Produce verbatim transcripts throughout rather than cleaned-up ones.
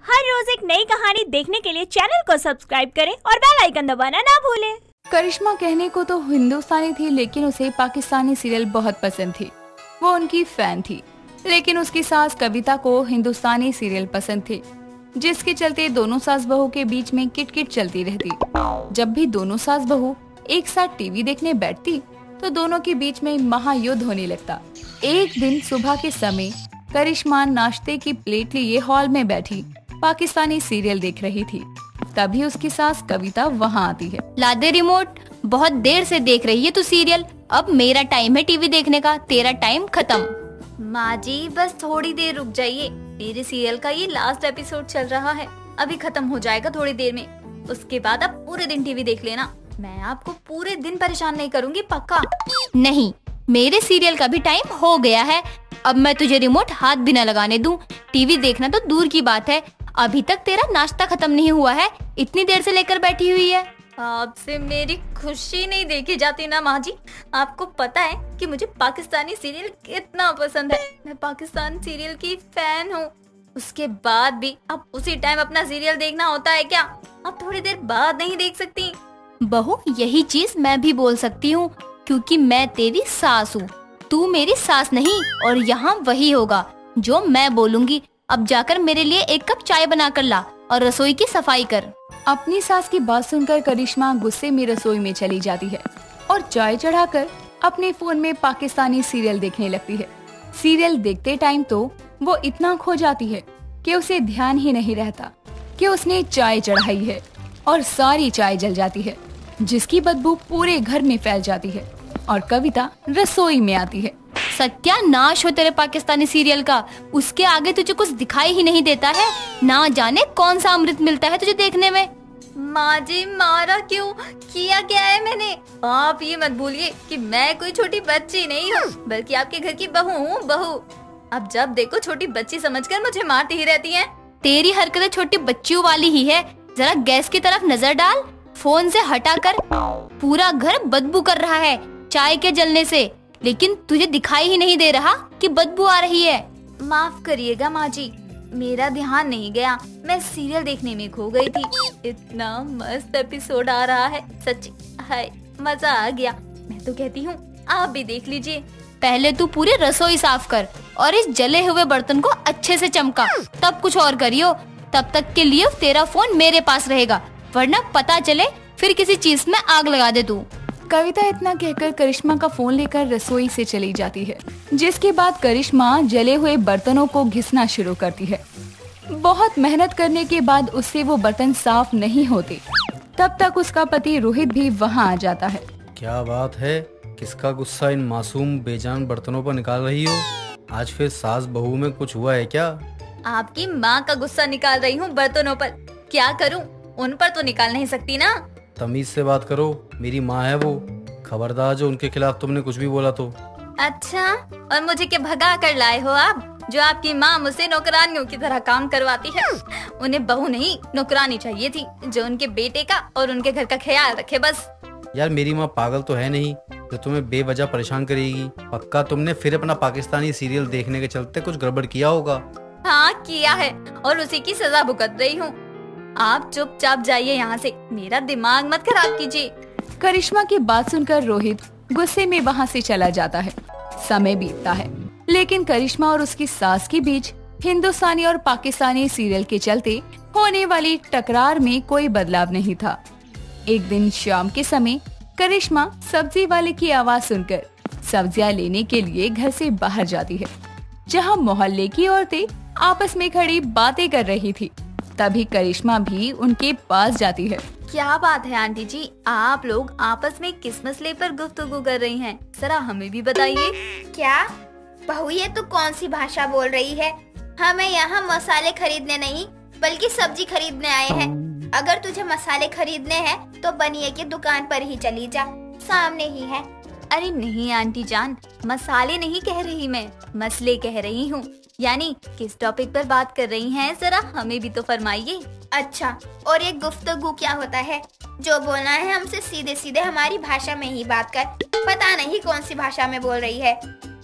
हर रोज एक नई कहानी देखने के लिए चैनल को सब्सक्राइब करें और बेल आइकन दबाना ना भूलें। करिश्मा कहने को तो हिंदुस्तानी थी, लेकिन उसे पाकिस्तानी सीरियल बहुत पसंद थी। वो उनकी फैन थी, लेकिन उसकी सास कविता को हिंदुस्तानी सीरियल पसंद थे, जिसके चलते दोनों सास बहू के बीच में किटकिट चलती रहती। जब भी दोनों सास बहू एक साथ टीवी देखने बैठती तो दोनों के बीच में महायुद्ध होने लगता। एक दिन सुबह के समय करिश्मा नाश्ते की प्लेट लिए हॉल में बैठी पाकिस्तानी सीरियल देख रही थी। तभी उसकी सास कविता वहाँ आती है। ला दे रिमोट, बहुत देर से देख रही है तू सीरियल, अब मेरा टाइम है टीवी देखने का, तेरा टाइम खत्म। माँ जी बस थोड़ी देर रुक जाइए, मेरे सीरियल का ये लास्ट एपिसोड चल रहा है, अभी खत्म हो जाएगा थोड़ी देर में, उसके बाद आप पूरे दिन टीवी देख लेना, मैं आपको पूरे दिन परेशान नहीं करूँगी पक्का। नहीं, मेरे सीरियल का भी टाइम हो गया है, अब मैं तुझे रिमोट हाथ भी न लगाने दूं। टीवी देखना तो दूर की बात है, अभी तक तेरा नाश्ता खत्म नहीं हुआ है, इतनी देर से लेकर बैठी हुई है। आपसे मेरी खुशी नहीं देखी जाती ना माँ जी, आपको पता है कि मुझे पाकिस्तानी सीरियल कितना पसंद है, मैं पाकिस्तान सीरियल की फैन हूँ। उसके बाद भी अब उसी टाइम अपना सीरियल देखना होता है क्या? आप थोड़ी देर बाद नहीं देख सकती? बहू, यही चीज मैं भी बोल सकती हूँ, क्योंकि मैं तेरी सास हूँ, तू मेरी सास नहीं, और यहाँ वही होगा जो मैं बोलूँगी। अब जाकर मेरे लिए एक कप चाय बना कर ला और रसोई की सफाई कर। अपनी सास की बात सुनकर करिश्मा गुस्से में रसोई में चली जाती है और चाय चढ़ाकर अपने फोन में पाकिस्तानी सीरियल देखने लगती है। सीरियल देखते टाइम तो वो इतना खो जाती है कि उसे ध्यान ही नहीं रहता कि उसने चाय चढ़ाई है, और सारी चाय जल जाती है, जिसकी बदबू पूरे घर में फैल जाती है और कविता रसोई में आती है। सत्यानाश हो तेरे पाकिस्तानी सीरियल का, उसके आगे तुझे कुछ दिखाई ही नहीं देता है, ना जाने कौन सा अमृत मिलता है तुझे देखने में। माँ जी मारा क्यों? किया क्या है मैंने? आप ये मत भूलिए कि मैं कोई छोटी बच्ची नहीं हूँ, बल्कि आपके घर की बहू हूँ, बहू। अब जब देखो छोटी बच्ची समझकर मुझे मारती ही रहती हैं। तेरी हरकतें छोटी बच्चियों वाली ही है, जरा गैस की तरफ नजर डाल, फोन से हटाकर, पूरा घर बदबू कर रहा है चाय के जलने से, लेकिन तुझे दिखाई ही नहीं दे रहा कि बदबू आ रही है। माफ करिएगा माँ जी, मेरा ध्यान नहीं गया, मैं सीरियल देखने में खो गई थी। इतना मस्त एपिसोड आ रहा है, सच्ची हाय मजा आ गया। मैं तो कहती हूँ आप भी देख लीजिए। पहले तू पूरी रसोई साफ कर और इस जले हुए बर्तन को अच्छे से चमका, तब कुछ और करियो। तब तक के लिए तेरा फोन मेरे पास रहेगा, वरना पता चले फिर किसी चीज में आग लगा दे तू। कविता इतना कहकर करिश्मा का फोन लेकर रसोई से चली जाती है, जिसके बाद करिश्मा जले हुए बर्तनों को घिसना शुरू करती है। बहुत मेहनत करने के बाद उससे वो बर्तन साफ नहीं होते। तब तक उसका पति रोहित भी वहाँ आ जाता है। क्या बात है, किसका गुस्सा इन मासूम बेजान बर्तनों पर निकाल रही हो? आज फिर सास बहू में कुछ हुआ है क्या? आपकी माँ का गुस्सा निकाल रही हूँ बर्तनों पर, क्या करूँ, उन पर तो निकाल नहीं सकती ना। तमीज से बात करो, मेरी माँ है वो, खबरदार जो उनके खिलाफ तुमने कुछ भी बोला तो। अच्छा, और मुझे क्या भगा कर लाए हो आप, जो आपकी माँ मुझसे नौकरानियों की तरह काम करवाती है? उन्हें बहू नहीं नौकरानी चाहिए थी, जो उनके बेटे का और उनके घर का ख्याल रखे बस। यार मेरी माँ पागल तो है नहीं जो तुम्हें बेवजह परेशान करेगी। पक्का तुमने फिर अपना पाकिस्तानी सीरियल देखने के चलते कुछ गड़बड़ किया होगा। हाँ किया है, और उसी की सजा भुगत रही हूँ। आप चुपचाप जाइए यहाँ से, मेरा दिमाग मत खराब कीजिए। करिश्मा की बात सुनकर रोहित गुस्से में वहाँ से चला जाता है। समय बीतता है, लेकिन करिश्मा और उसकी सास के बीच हिंदुस्तानी और पाकिस्तानी सीरियल के चलते होने वाली टकरार में कोई बदलाव नहीं था। एक दिन शाम के समय करिश्मा सब्जी वाले की आवाज सुनकर सब्जियां लेने के लिए घर से बाहर जाती है, जहाँ मोहल्ले की औरतें आपस में खड़ी बातें कर रही थी। तभी करिश्मा भी उनके पास जाती है। क्या बात है आंटी जी, आप लोग आपस में किस मसले पर गुफ्तगू कर रही हैं? जरा हमें भी बताइए। क्या बहू, ये तो कौन सी भाषा बोल रही है? हमें यहाँ मसाले खरीदने नहीं बल्कि सब्जी खरीदने आए हैं। अगर तुझे मसाले खरीदने हैं तो बनिए की दुकान पर ही चली जा, सामने ही है। अरे नहीं आंटी जान, मसाले नहीं कह रही मैं, मसले कह रही हूँ। यानी किस टॉपिक पर बात कर रही हैं, जरा हमें भी तो फरमाइए। अच्छा, और ये गुफ्तगू क्या होता है? जो बोलना है हमसे सीधे सीधे हमारी भाषा में ही बात कर, पता नहीं कौन सी भाषा में बोल रही है।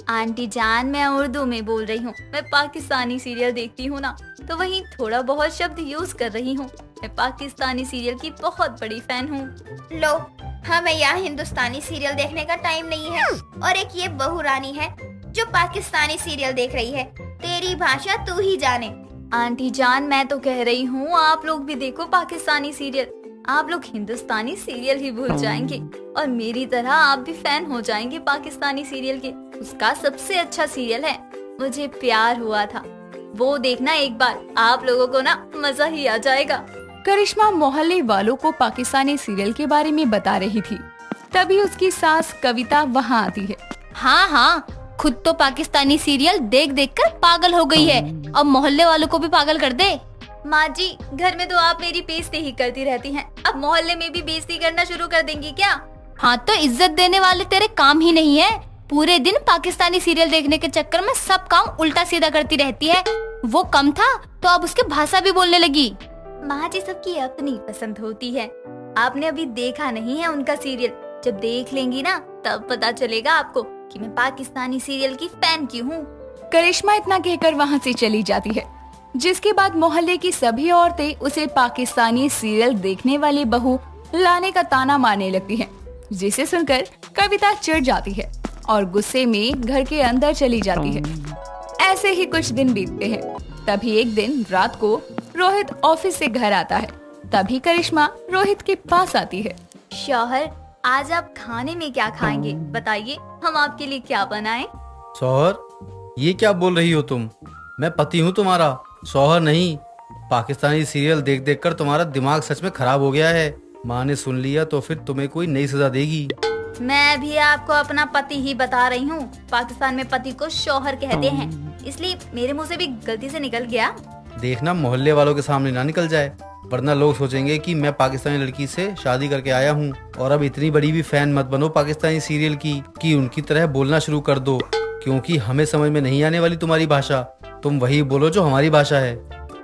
आंटी जान, मैं उर्दू में बोल रही हूँ। मैं पाकिस्तानी सीरियल देखती हूँ ना, तो वहीं थोड़ा बहुत शब्द यूज कर रही हूँ। मैं पाकिस्तानी सीरियल की बहुत बड़ी फैन हूँ। लो, हमें यहाँ हिंदुस्तानी सीरियल देखने का टाइम नहीं है, और एक ये बहू रानी है जो पाकिस्तानी सीरियल देख रही है। तेरी भाषा तू ही जाने। आंटी जान, मैं तो कह रही हूँ आप लोग भी देखो पाकिस्तानी सीरियल। आप लोग हिंदुस्तानी सीरियल ही भूल जाएंगे और मेरी तरह आप भी फैन हो जाएंगे पाकिस्तानी सीरियल के। उसका सबसे अच्छा सीरियल है मुझे प्यार हुआ था, वो देखना एक बार, आप लोगों को ना मजा ही आ जाएगा। करिश्मा मोहल्ले वालों को पाकिस्तानी सीरियल के बारे में बता रही थी। तभी उसकी सास कविता वहाँ आती है। हाँ हाँ, खुद तो पाकिस्तानी सीरियल देख देख कर पागल हो गई है, अब मोहल्ले वालों को भी पागल कर दे। माँ जी, घर में तो आप मेरी बेइज्जती ही करती रहती हैं, अब मोहल्ले में भी बेइज्जती करना शुरू कर देंगी क्या? हाँ तो इज्जत देने वाले तेरे काम ही नहीं है। पूरे दिन पाकिस्तानी सीरियल देखने के चक्कर में सब काम उल्टा सीधा करती रहती है। वो कम था तो अब उसकी भाषा भी बोलने लगी। माँ जी, सबकी अपनी पसंद होती है। आपने अभी देखा नहीं है उनका सीरियल, जब देख लेंगी ना तब पता चलेगा आपको कि मैं पाकिस्तानी सीरियल की फैन क्यों हूँ। करिश्मा इतना कहकर वहाँ से चली जाती है, जिसके बाद मोहल्ले की सभी औरतें उसे पाकिस्तानी सीरियल देखने वाली बहू लाने का ताना मारने लगती हैं, जिसे सुनकर कविता चिढ़ जाती है और गुस्से में घर के अंदर चली जाती है। ऐसे ही कुछ दिन बीतते हैं। तभी एक दिन रात को रोहित ऑफिस से घर आता है। तभी करिश्मा रोहित के पास आती है। शौहर, आज आप खाने में क्या खाएंगे? बताइए, हम आपके लिए क्या बनाएं? शौहर, ये क्या बोल रही हो तुम? मैं पति हूँ तुम्हारा, शौहर नहीं। पाकिस्तानी सीरियल देख देख कर तुम्हारा दिमाग सच में खराब हो गया है। माँ ने सुन लिया तो फिर तुम्हें कोई नई सजा देगी। मैं भी आपको अपना पति ही बता रही हूँ। पाकिस्तान में पति को शौहर कहते हैं, इसलिए मेरे मुंह से भी गलती से निकल गया। देखना मोहल्ले वालों के सामने ना निकल जाए, वरना लोग सोचेंगे कि मैं पाकिस्तानी लड़की से शादी करके आया हूँ। और अब इतनी बड़ी भी फैन मत बनो पाकिस्तानी सीरियल की कि उनकी तरह बोलना शुरू कर दो, क्योंकि हमें समझ में नहीं आने वाली तुम्हारी भाषा। तुम वही बोलो जो हमारी भाषा है।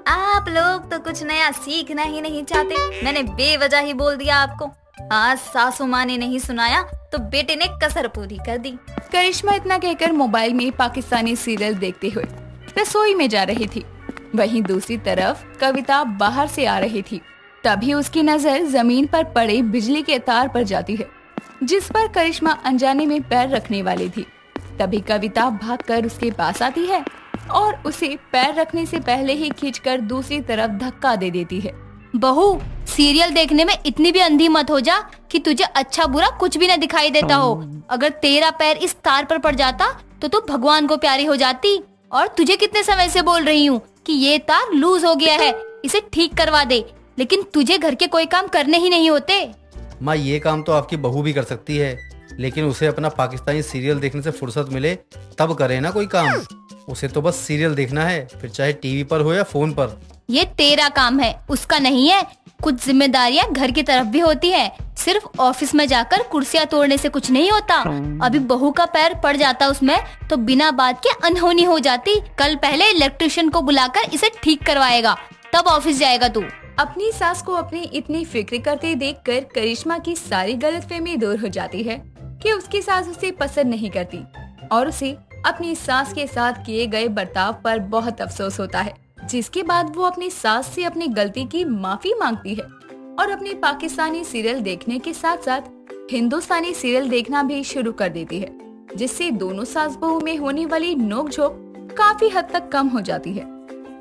आप लोग तो कुछ नया सीखना ही नहीं चाहते। मैंने बेवजह ही बोल दिया आपको। आज सासू माँ ने नहीं सुनाया तो बेटे ने कसर पूरी कर दी। करिश्मा इतना कहकर मोबाइल में पाकिस्तानी सीरियल देखते हुए रसोई में जा रही थी। वहीं दूसरी तरफ कविता बाहर से आ रही थी। तभी उसकी नजर जमीन पर पड़े बिजली के तार पर जाती है, जिस पर करिश्मा अनजाने में पैर रखने वाली थी। तभी कविता भागकर उसके पास आती है और उसे पैर रखने से पहले ही खींचकर दूसरी तरफ धक्का दे देती है। बहू, सीरियल देखने में इतनी भी अंधी मत हो जा कि तुझे अच्छा बुरा कुछ भी न दिखाई देता हो। अगर तेरा पैर इस तार पर पड़ जाता तो तू भगवान को प्यारी हो जाती। और तुझे कितने समय से बोल रही हूँ कि ये तार लूज हो गया है, इसे ठीक करवा दे, लेकिन तुझे घर के कोई काम करने ही नहीं होते। माँ, ये काम तो आपकी बहू भी कर सकती है, लेकिन उसे अपना पाकिस्तानी सीरियल देखने से फुर्सत मिले तब करे ना कोई काम। उसे तो बस सीरियल देखना है, फिर चाहे टीवी पर हो या फोन पर। ये तेरा काम है, उसका नहीं है। कुछ जिम्मेदारियाँ घर की तरफ भी होती है। सिर्फ ऑफिस में जाकर कुर्सियाँ तोड़ने से कुछ नहीं होता। अभी बहू का पैर पड़ जाता उसमें तो बिना बात के अनहोनी हो जाती। कल पहले इलेक्ट्रिशियन को बुलाकर इसे ठीक करवाएगा, तब ऑफिस जाएगा तू। अपनी सास को अपनी इतनी फिक्र करते देखकर करिश्मा की सारी गलतफहमी दूर हो जाती है कि उसकी सास उसे पसंद नहीं करती और उसे अपनी सास के साथ किए गए बर्ताव पर बहुत अफसोस होता है। जिसके बाद वो अपनी सास से अपनी गलती की माफी मांगती है और अपनी पाकिस्तानी सीरियल देखने के साथ साथ हिंदुस्तानी सीरियल देखना भी शुरू कर देती है, जिससे दोनों सास बहू में होने वाली नोकझोंक काफी हद तक कम हो जाती है।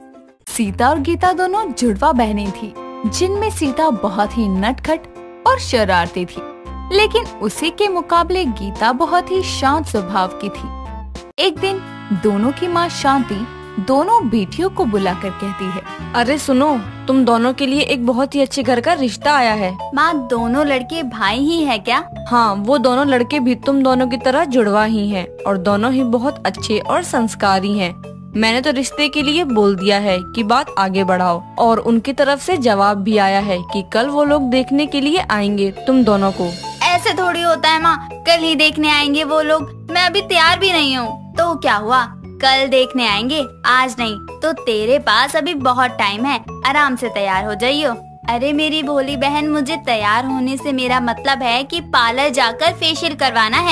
सीता और गीता दोनों जुड़वा बहनें थी, जिनमें सीता बहुत ही नटखट और शरारती थी, लेकिन उसी के मुकाबले गीता बहुत ही शांत स्वभाव की थी। एक दिन दोनों की माँ शांति दोनों बेटियों को बुलाकर कहती है, अरे सुनो, तुम दोनों के लिए एक बहुत ही अच्छे घर का रिश्ता आया है। माँ, दोनों लड़के भाई ही है क्या? हाँ, वो दोनों लड़के भी तुम दोनों की तरह जुड़वा ही हैं और दोनों ही बहुत अच्छे और संस्कारी हैं। मैंने तो रिश्ते के लिए बोल दिया है कि बात आगे बढ़ाओ, और उनकी तरफ से जवाब भी आया है कि कल वो लोग देखने के लिए आएंगे तुम दोनों को। ऐसे थोड़ी होता है माँ, कल ही देखने आएंगे वो लोग। मैं अभी तैयार भी नहीं हूँ। तो क्या हुआ, कल देखने आएंगे, आज नहीं तो तेरे पास अभी बहुत टाइम है, आराम से तैयार हो जाइयो। अरे मेरी भोली बहन, मुझे तैयार होने से मेरा मतलब है कि पार्लर जाकर फेशियल करवाना है।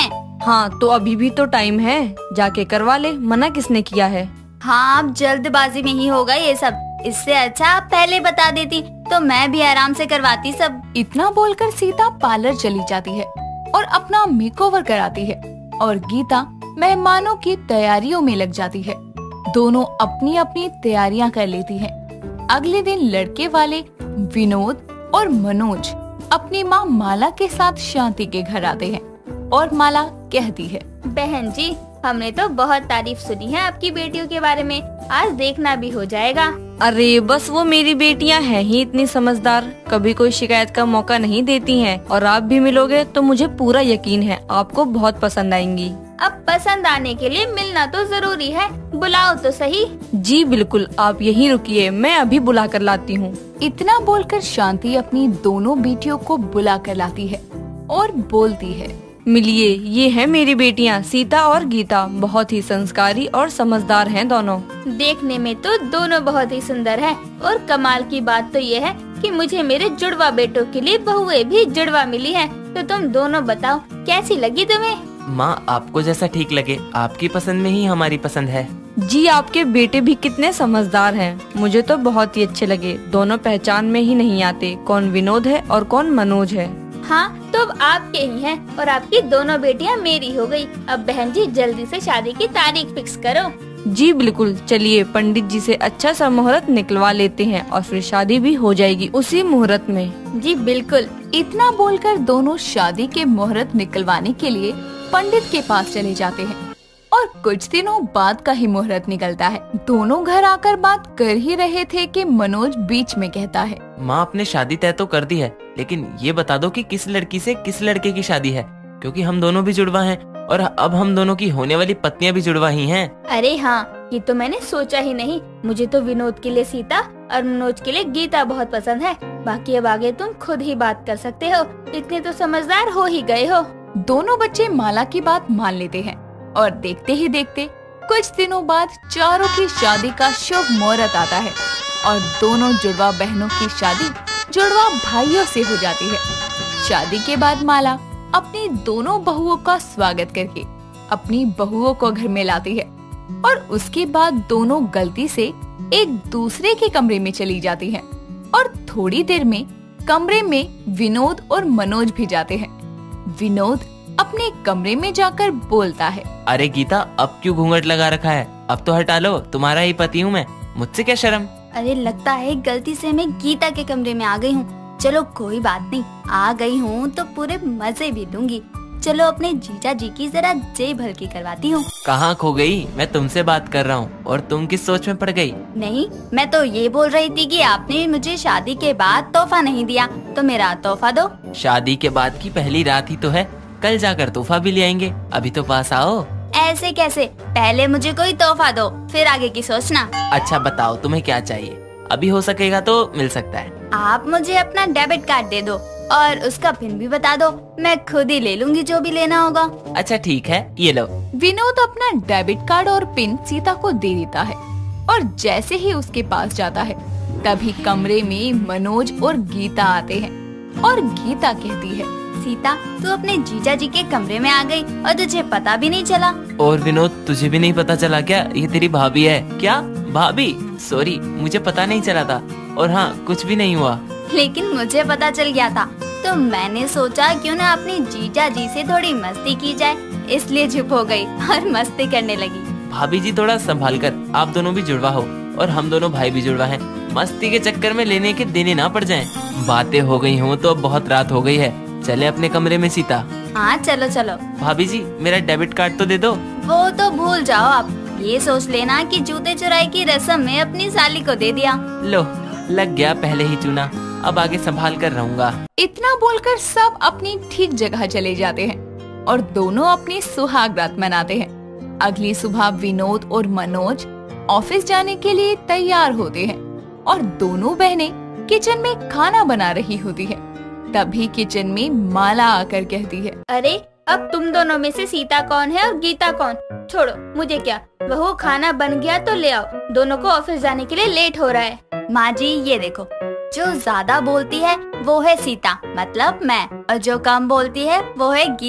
हाँ तो अभी भी तो टाइम है, जाके करवा ले, मना किसने किया है। हाँ अब जल्दबाजी में ही होगा ये सब, इससे अच्छा आप पहले बता देती तो मैं भी आराम से करवाती सब। इतना बोलकर सीता पार्लर चली जाती है और अपना मेकओवर कराती है और गीता मेहमानों की तैयारियों में लग जाती है। दोनों अपनी अपनी तैयारियां कर लेती हैं। अगले दिन लड़के वाले विनोद और मनोज अपनी माँ माला के साथ शांति के घर आते हैं और माला कहती है, बहन जी हमने तो बहुत तारीफ सुनी है आपकी बेटियों के बारे में, आज देखना भी हो जाएगा। अरे बस वो मेरी बेटियां हैं ही इतनी समझदार, कभी कोई शिकायत का मौका नहीं देती हैं और आप भी मिलोगे तो मुझे पूरा यकीन है आपको बहुत पसंद आएंगी। अब पसंद आने के लिए मिलना तो जरूरी है, बुलाओ तो सही। जी बिल्कुल, आप यहीं रुकिए, मैं अभी बुला कर लाती हूँ। इतना बोलकर शांति अपनी दोनों बेटियों को बुला कर लाती है और बोलती है, मिलिए, ये है मेरी बेटियाँ सीता और गीता, बहुत ही संस्कारी और समझदार हैं दोनों। देखने में तो दोनों बहुत ही सुंदर हैं और कमाल की बात तो ये है कि मुझे मेरे जुड़वा बेटों के लिए बहुएं भी जुड़वा मिली हैं। तो तुम दोनों बताओ कैसी लगी तुम्हें? माँ आपको जैसा ठीक लगे, आपकी पसंद में ही हमारी पसंद है। जी आपके बेटे भी कितने समझदार हैं, मुझे तो बहुत ही अच्छे लगे। दोनों पहचान में ही नहीं आते कौन विनोद है और कौन मनोज है। हाँ तो अब आपके ही हैं और आपकी दोनों बेटियां मेरी हो गई। अब बहन जी जल्दी से शादी की तारीख फिक्स करो। जी बिल्कुल, चलिए पंडित जी से अच्छा सा मुहूर्त निकलवा लेते हैं और फिर शादी भी हो जाएगी उसी मुहूर्त में। जी बिल्कुल। इतना बोलकर दोनों शादी के मुहूर्त निकलवाने के लिए पंडित के पास चले जाते हैं और कुछ दिनों बाद का ही मुहूर्त निकलता है। दोनों घर आकर बात कर ही रहे थे कि मनोज बीच में कहता है, माँ आपने शादी तय तो कर दी है, लेकिन ये बता दो कि किस लड़की से किस लड़के की शादी है, क्योंकि हम दोनों भी जुड़वा हैं और अब हम दोनों की होने वाली पत्नियां भी जुड़वा ही हैं। अरे हाँ, ये तो मैंने सोचा ही नहीं। मुझे तो विनोद के लिए सीता और मनोज के लिए गीता बहुत पसंद है। बाकी अब आगे तुम खुद ही बात कर सकते हो, इतने तो समझदार हो ही गए हो। दोनों बच्चे माला की बात मान लेते हैं और देखते ही देखते कुछ दिनों बाद चारों की शादी का शुभ मुहूर्त आता है और दोनों जुड़वा बहनों की शादी जुड़वा भाइयों से हो जाती है। शादी के बाद माला अपनी दोनों बहुओं का स्वागत करके अपनी बहुओं को घर में लाती है और उसके बाद दोनों गलती से एक दूसरे के कमरे में चली जाती हैं और थोड़ी देर में कमरे में विनोद और मनोज भी जाते हैं। विनोद अपने कमरे में जाकर बोलता है, अरे गीता अब क्यों घूंघट लगा रखा है, अब तो हटा लो, तुम्हारा ही पति हूँ मैं, मुझसे क्या शर्म। अरे लगता है गलती से मैं गीता के कमरे में आ गई हूँ। चलो कोई बात नहीं, आ गई हूँ तो पूरे मजे भी लूंगी। चलो अपने जीजा जी की जरा जेब भलकी करवाती हूँ। कहाँ खो गई, मैं तुमसे बात कर रहा हूँ और तुम किस सोच में पड़ गई। नहीं, मैं तो ये बोल रही थी कि आपने मुझे शादी के बाद तोहफा नहीं दिया, तो मेरा तोहफा दो। शादी के बाद की पहली रात ही तो है, कल जाकर तोहफा भी ले आएंगे, अभी तो पास आओ। ऐसे कैसे, पहले मुझे कोई तोहफा दो फिर आगे की सोचना। अच्छा बताओ तुम्हें क्या चाहिए, अभी हो सकेगा तो मिल सकता है। आप मुझे अपना डेबिट कार्ड दे दो और उसका पिन भी बता दो, मैं खुद ही ले लूंगी जो भी लेना होगा। अच्छा ठीक है, ये लो। विनोद अपना डेबिट कार्ड और पिन सीता को दे देता है और जैसे ही उसके पास जाता है तभी कमरे में मनोज और गीता आते हैं और गीता कहती है, सीता तू अपने जीजा जी के कमरे में आ गई और तुझे पता भी नहीं चला। और विनोद तुझे भी नहीं पता चला क्या, ये तेरी भाभी है क्या? भाभी सॉरी, मुझे पता नहीं चला था और हाँ कुछ भी नहीं हुआ। लेकिन मुझे पता चल गया था, तो मैंने सोचा क्यों ना अपने जीजा जी से थोड़ी मस्ती की जाए, इसलिए चुप हो गई और मस्ती करने लगी। भाभी जी थोड़ा संभाल कर, आप दोनों भी जुड़वा हो और हम दोनों भाई भी जुड़वा हैं, मस्ती के चक्कर में लेने के देने ना पड़ जाएं। बातें हो गई हों तो बहुत रात हो गई है, चले अपने कमरे में सीता। हाँ चलो चलो। भाभी जी मेरा डेबिट कार्ड तो दे दो। वो तो भूल जाओ आप, ये सोच लेना कि जूते चुराई की रस्म में अपनी साली को दे दिया। लो लग गया पहले ही चूना, अब आगे संभाल कर रहूंगा। इतना बोलकर सब अपनी ठीक जगह चले जाते हैं और दोनों अपनी सुहाग रात मनाते हैं। अगली सुबह विनोद और मनोज ऑफिस जाने के लिए तैयार होते हैं और दोनों बहनें किचन में खाना बना रही होती है। तभी किचन में माला आकर कहती है, अरे अब तुम दोनों में से सीता कौन है और गीता कौन? छोड़ो मुझे क्या, बहू खाना बन गया तो ले आओ, दोनों को ऑफिस जाने के लिए लेट हो रहा है। माँ जी ये देखो, जो ज्यादा बोलती है वो है सीता मतलब मैं, और जो कम बोलती है वो है गीता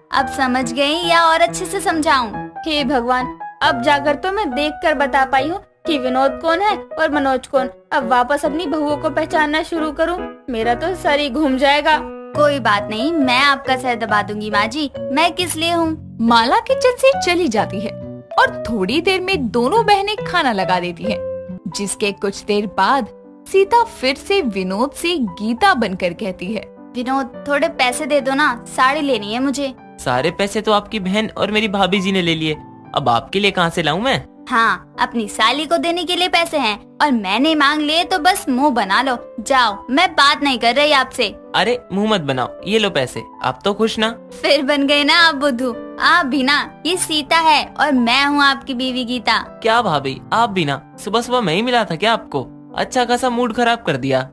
अब समझ गई या और अच्छे से समझाऊं? हे भगवान, अब जाकर तो मैं देखकर बता पाई हूँ कि विनोद कौन है और मनोज कौन। अब वापस अपनी बहुओं को पहचानना शुरू करूँ, मेरा तो सर ही घूम जाएगा। कोई बात नहीं, मैं आपका सर दबा दूंगी माँ जी। मैं किस लिए हूँ? माला किचन से चली जाती है और थोड़ी देर में दोनों बहनें खाना लगा देती हैं। जिसके कुछ देर बाद सीता फिर से विनोद से गीता बनकर कहती है, विनोद थोड़े पैसे दे दो ना, साड़ी लेनी है मुझे। सारे पैसे तो आपकी बहन और मेरी भाभी जी ने ले लिए, अब आपके लिए कहाँ से लाऊं मैं? हाँ, अपनी साली को देने के लिए पैसे हैं और मैंने मांग लिए तो बस मुंह बना लो। जाओ, मैं बात नहीं कर रही आपसे। अरे मुंह मत बनाओ, ये लो पैसे। आप तो खुश ना? फिर बन गए ना आप बुद्धू। आप भी ना, ये सीता है और मैं हूँ आपकी बीवी गीता। क्या भाभी, आप भी ना? सुबह सुबह मैं ही मिला था क्या आपको? अच्छा खासा मूड खराब कर दिया।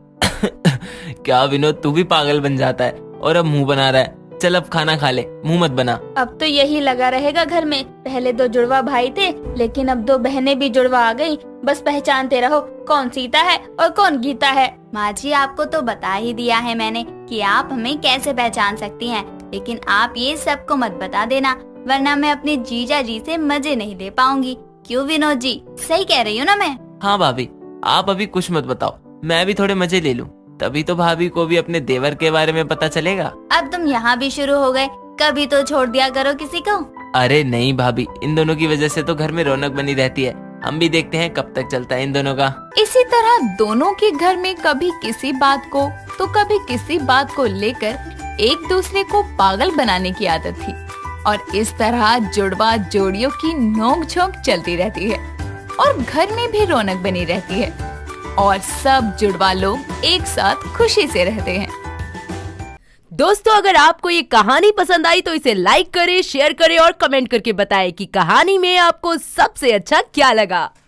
क्या विनोद, तू भी पागल बन जाता है और अब मुंह बना रहा है। चल अब खाना खा ले, मुंह मत बना। अब तो यही लगा रहेगा घर में। पहले दो जुड़वा भाई थे, लेकिन अब दो बहनें भी जुड़वा आ गई। बस पहचानते रहो कौन सीता है और कौन गीता है। माँ जी, आपको तो बता ही दिया है मैंने कि आप हमें कैसे पहचान सकती हैं, लेकिन आप ये सबको मत बता देना, वरना मैं अपने जीजा जी से मजे नहीं ले पाऊंगी। क्यों विनोद जी, सही कह रही हूँ ना मैं? हाँ भाभी, आप अभी कुछ मत बताओ, मैं भी थोड़े मजे ले लूं, तभी तो भाभी को भी अपने देवर के बारे में पता चलेगा। अब तुम यहाँ भी शुरू हो गए, कभी तो छोड़ दिया करो किसी को। अरे नहीं भाभी, इन दोनों की वजह से तो घर में रौनक बनी रहती है। हम भी देखते हैं कब तक चलता है इन दोनों का। इसी तरह दोनों के घर में कभी किसी बात को तो कभी किसी बात को लेकर एक दूसरे को पागल बनाने की आदत थी और इस तरह जुड़वा जोड़ियों की नोक झोंक चलती रहती है और घर में भी रौनक बनी रहती है और सब जुड़वा लोग एक साथ खुशी से रहते हैं। दोस्तों, अगर आपको ये कहानी पसंद आई तो इसे लाइक करें, शेयर करें और कमेंट करके बताएं कि कहानी में आपको सबसे अच्छा क्या लगा।